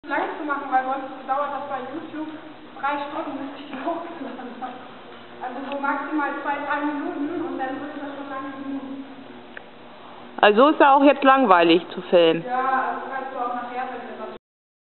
lang zu machen, weil sonst dauert das bei YouTube 3 Stunden, bis ich hochgeladen habe. Also so maximal 2-3 Minuten und dann wird das schon lange genug. Also ist ja auch jetzt langweilig zu filmen. Ja, also